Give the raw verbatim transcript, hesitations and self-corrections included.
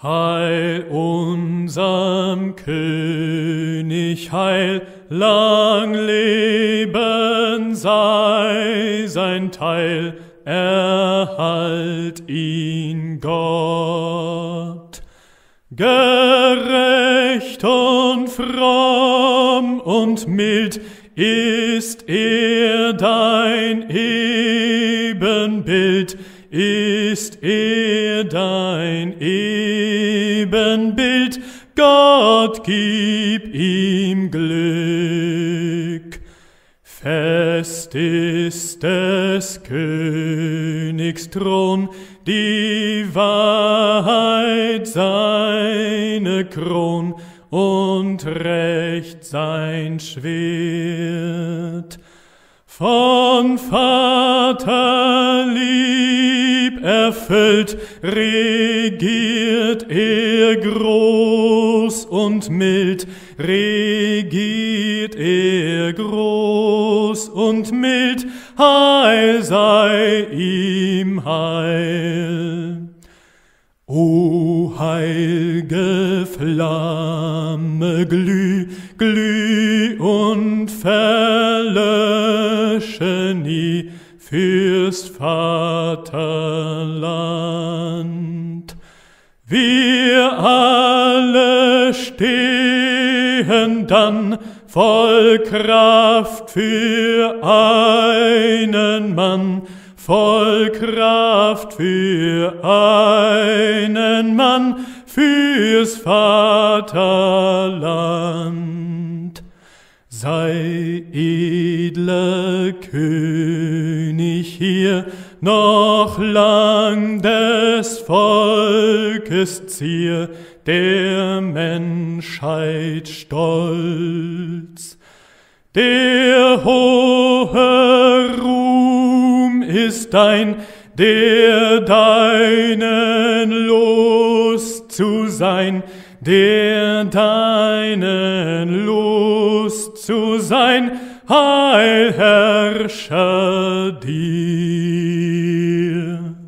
Heil unserm König, heil, lang Leben sei sein Teil, erhalt ihn Gott. Gerecht und fromm und mild ist er dein Ebenbild, ist er dein Ebenbild, Gott gib ihm Glück. Fest ist des Königs Thron, die Wahrheit seine Kron und Recht sein Schwert. Von Vaterlieb erfüllt, regiert er groß und mild, regiert er groß und mild, Heil sei ihm Heil. O heilge Flamme, glüh, glüh und verlösche nie, Fürst Vaterland. Wir alle stehen dann voll Kraft für einen Mann, voll Kraft für einen Mann, fürs Vaterland. Sei edler König hier, noch lang des Volkes Zier, der Menschheit Stolz. Der hohe Ruhm ist dein, der deinen Lust zu sein, der deinen Lust zu sein, Heil herrsche dir.